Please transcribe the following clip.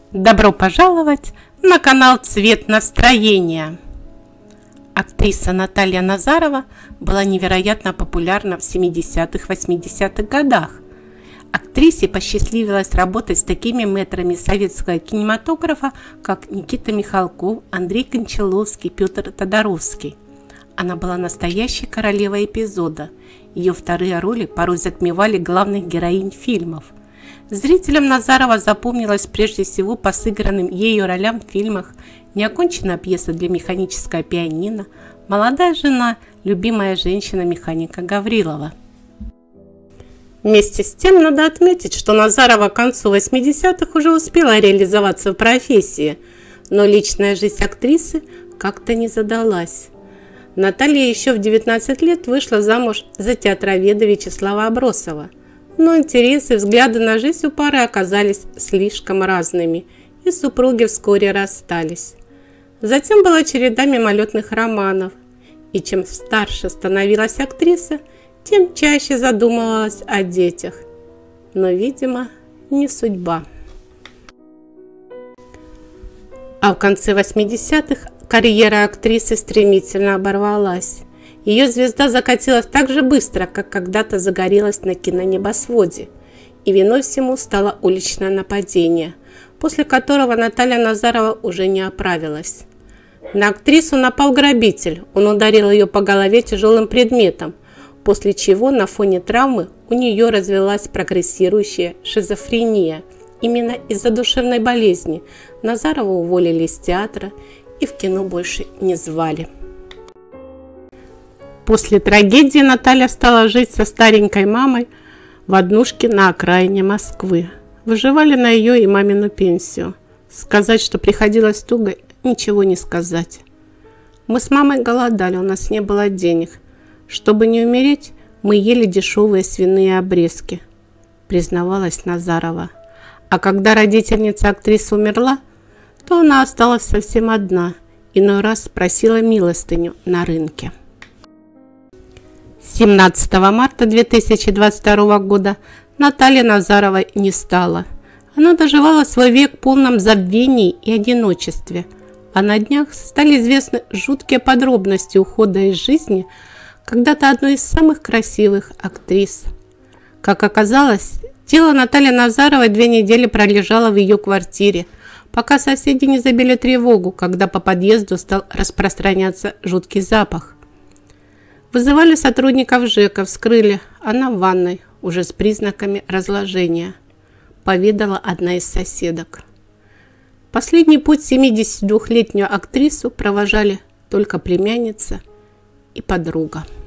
Добро пожаловать на канал «Цвет настроения». Актриса Наталья Назарова была невероятно популярна в 70-80-х годах. Актрисе посчастливилось работать с такими мэтрами советского кинематографа, как Никита Михалков, Андрей Кончаловский, Петр Тодоровский. Она была настоящей королевой эпизода. Ее вторые роли порой затмевали главных героинь фильмов. Зрителям Назарова запомнилась прежде всего по сыгранным ею ролям в фильмах «Неоконченная пьеса для механического пианино», «Молодая жена», «Любимая женщина» механика Гаврилова. Вместе с тем надо отметить, что Назарова к концу 80-х уже успела реализоваться в профессии, но личная жизнь актрисы как-то не задалась. Наталья еще в 19 лет вышла замуж за театроведа Вячеслава Абросова. Но интересы и взгляды на жизнь у пары оказались слишком разными, и супруги вскоре расстались. Затем была череда мимолетных романов, и чем старше становилась актриса, тем чаще задумывалась о детях. Но, видимо, не судьба. А в конце 80-х карьера актрисы стремительно оборвалась. Ее звезда закатилась так же быстро, как когда-то загорелась на кинонебосводе. И виной всему стало уличное нападение, после которого Наталья Назарова уже не оправилась. На актрису напал грабитель, он ударил ее по голове тяжелым предметом, после чего на фоне травмы у нее развилась прогрессирующая шизофрения. Именно из-за душевной болезни Назарову уволили из театра и в кино больше не звали. После трагедии Наталья стала жить со старенькой мамой в однушке на окраине Москвы. Выживали на ее и мамину пенсию. Сказать, что приходилось туго, ничего не сказать. Мы с мамой голодали, у нас не было денег. Чтобы не умереть, мы ели дешевые свиные обрезки, признавалась Назарова. А когда родительница актрисы умерла, то она осталась совсем одна. Иной раз просила милостыню на рынке. 17 марта 2022 года Наталья Назарова не стала. Она доживала свой век в полном забвении и одиночестве. А на днях стали известны жуткие подробности ухода из жизни когда-то одной из самых красивых актрис. Как оказалось, тело Натальи Назаровой 2 недели пролежало в ее квартире, пока соседи не забили тревогу, когда по подъезду стал распространяться жуткий запах. Вызывали сотрудников ЖЭКа, вскрыли. Она в ванной, уже с признаками разложения, поведала одна из соседок. Последний путь 72-летнюю актрису провожали только племянница и подруга.